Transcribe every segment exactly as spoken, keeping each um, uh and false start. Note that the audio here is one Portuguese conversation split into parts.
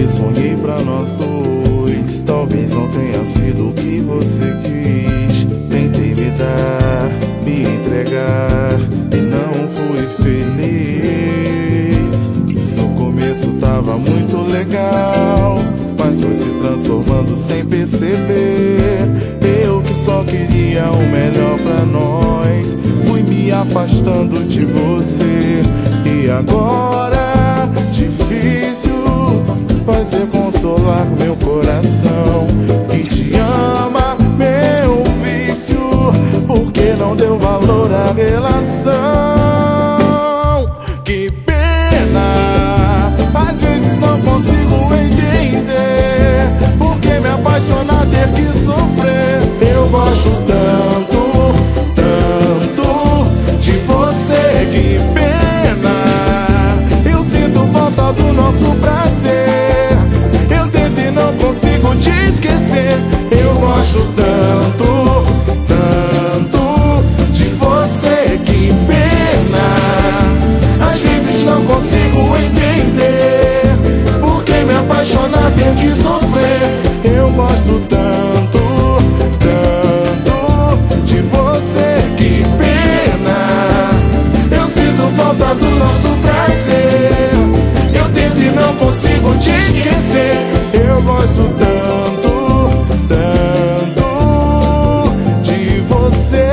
que sonhei pra nós dois. Talvez não tenha sido o que você quis. Tentei me dar, me entregar e não fui feliz. No começo tava muito legal, mas foi se transformando sem perceber. Eu que só queria o melhor pra nós, fui me afastando de você. E agora, difícil vai ser consolar meu coração que te ama, meu vício, porque não deu valor à relação. Que pena, às vezes não consigo entender porque me apaixonar ter que sofrer. Eu gosto tanto, tanto de você. Que pena, eu sinto falta do nosso prazer. Eu tento e não consigo te esquecer. Eu gosto tanto, tanto de você. Que pena, às vezes não consigo entender porque me apaixonar ter que sofrer. Eu gosto tanto, tanto de você. Que pena, eu sinto falta do nosso prazer. Eu tento e não consigo te esquecer. Eu gosto tanto, tanto de você.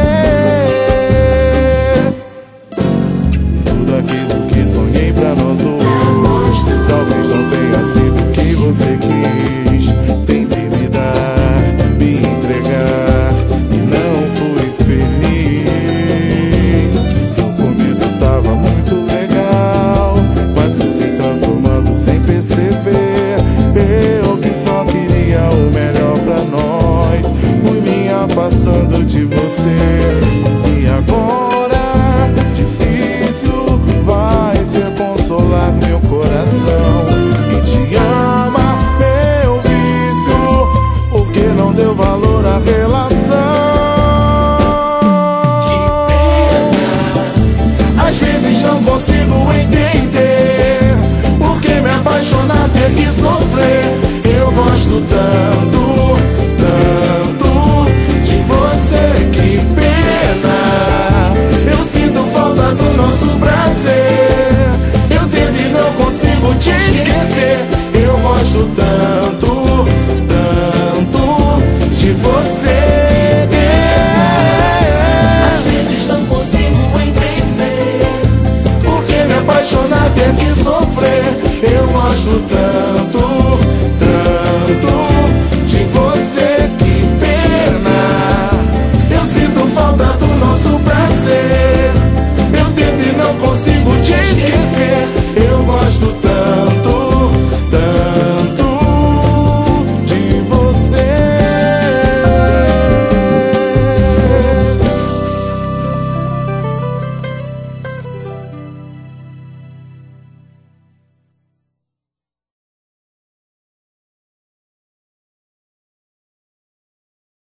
Tudo aquilo que sonhei pra nós dois, talvez não tenha sido o que você quis. Tentei me dar, me entregar e não fui feliz. No começo tava muito legal, mas fui se transformando sem perceber. Eu que só queria o melhor pra nós, fui me afastando de você. E agora, difícil vai ser consolar meu coração que te ama, meu vício, porque não deu valor à relação. Que pena, às vezes não consigo entender porque me apaixonar ter que sofrer. Eu gosto tanto, tanto de você. Que pena, eu sinto falta do nosso prazer. Eu tento e não consigo te esquecer. Eu gosto tanto, tanto de você. Às vezes não consigo entender porque me apaixonar ter que sofrer. Eu gosto tanto,